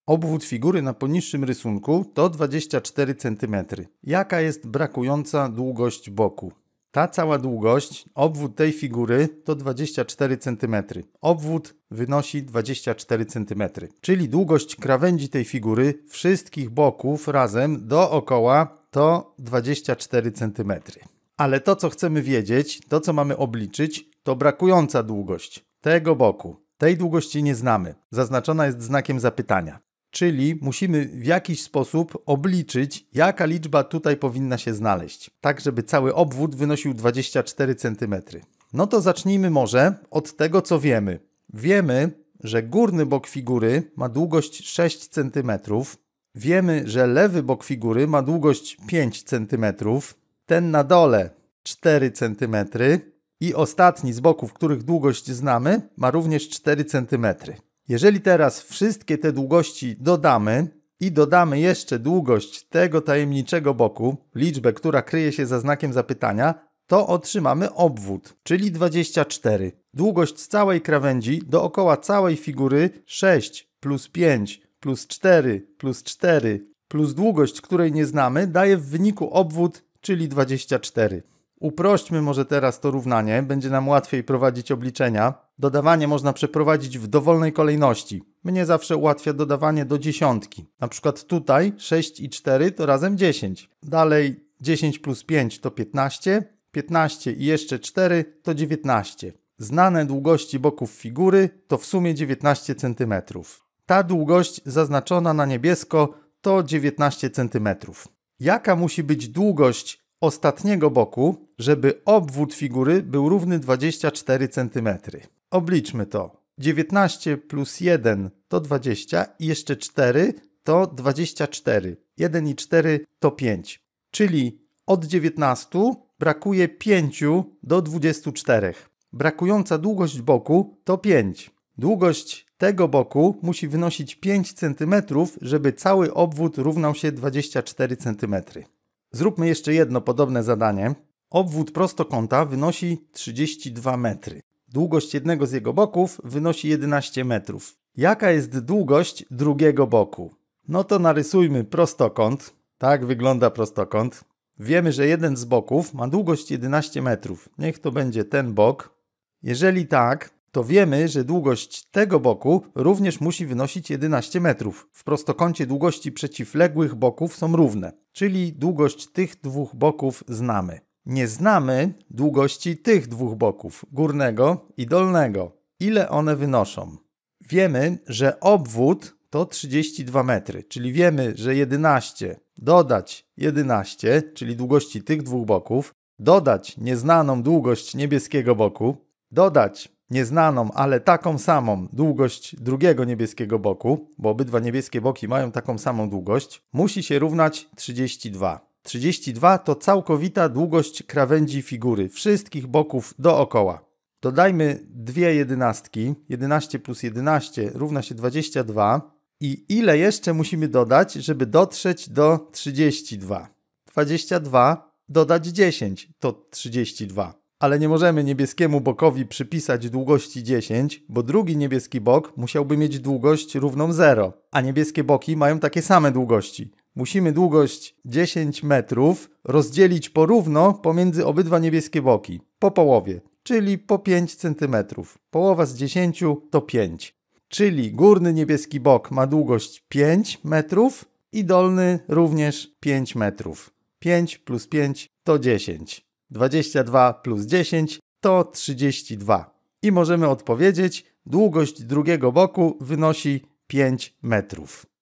Obwód figury na poniższym rysunku to 24 cm. Jaka jest brakująca długość boku? Ta cała długość, obwód tej figury to 24 cm. Obwód wynosi 24 cm. Czyli długość krawędzi tej figury, wszystkich boków razem dookoła to 24 cm. Ale to, co chcemy wiedzieć, to, co mamy obliczyć, to brakująca długość tego boku. Tej długości nie znamy. Zaznaczona jest znakiem zapytania. Czyli musimy w jakiś sposób obliczyć, jaka liczba tutaj powinna się znaleźć, tak żeby cały obwód wynosił 24 cm. No to zacznijmy może od tego, co wiemy. Wiemy, że górny bok figury ma długość 6 cm. Wiemy, że lewy bok figury ma długość 5 cm. Ten na dole 4 cm. I ostatni z boków, których długość znamy, ma również 4 cm. Jeżeli teraz wszystkie te długości dodamy i dodamy jeszcze długość tego tajemniczego boku, liczbę, która kryje się za znakiem zapytania, to otrzymamy obwód, czyli 24. Długość całej krawędzi dookoła całej figury 6 plus 5 plus 4 plus 4 plus długość, której nie znamy, daje w wyniku obwód, czyli 24. Uprośćmy może teraz to równanie, będzie nam łatwiej prowadzić obliczenia. Dodawanie można przeprowadzić w dowolnej kolejności. Mnie zawsze ułatwia dodawanie do dziesiątki. Na przykład tutaj 6 i 4 to razem 10. Dalej 10 plus 5 to 15, 15 i jeszcze 4 to 19. Znane długości boków figury to w sumie 19 cm. Ta długość zaznaczona na niebiesko to 19 cm. Jaka musi być długość ostatniego boku, żeby obwód figury był równy 24 cm. Obliczmy to. 19 plus 1 to 20 i jeszcze 4 to 24. 1 i 4 to 5. Czyli od 19 brakuje 5 do 24. Brakująca długość boku to 5. Długość tego boku musi wynosić 5 cm, żeby cały obwód równał się 24 cm. Zróbmy jeszcze jedno podobne zadanie. Obwód prostokąta wynosi 32 metry. Długość jednego z jego boków wynosi 11 metrów. Jaka jest długość drugiego boku? No to narysujmy prostokąt. Tak wygląda prostokąt. Wiemy, że jeden z boków ma długość 11 metrów. Niech to będzie ten bok. Jeżeli tak, to wiemy, że długość tego boku również musi wynosić 11 metrów. W prostokącie długości przeciwległych boków są równe, czyli długość tych dwóch boków znamy. Nie znamy długości tych dwóch boków, górnego i dolnego. Ile one wynoszą? Wiemy, że obwód to 32 metry, czyli wiemy, że 11 dodać 11, czyli długości tych dwóch boków, dodać nieznaną długość niebieskiego boku, dodać nieznaną, ale taką samą długość drugiego niebieskiego boku, bo obydwa niebieskie boki mają taką samą długość, musi się równać 32. 32 to całkowita długość krawędzi figury, wszystkich boków dookoła. Dodajmy dwie jedenastki, 11 plus 11 równa się 22 i ile jeszcze musimy dodać, żeby dotrzeć do 32? 22 dodać 10 to 32. Ale nie możemy niebieskiemu bokowi przypisać długości 10, bo drugi niebieski bok musiałby mieć długość równą 0, a niebieskie boki mają takie same długości. Musimy długość 10 metrów rozdzielić porówno pomiędzy obydwa niebieskie boki, po połowie, czyli po 5 cm. Połowa z 10 to 5. Czyli górny niebieski bok ma długość 5 metrów i dolny również 5 metrów. 5 plus 5 to 10. 22 plus 10 to 32. I możemy odpowiedzieć, długość drugiego boku wynosi 5 metrów.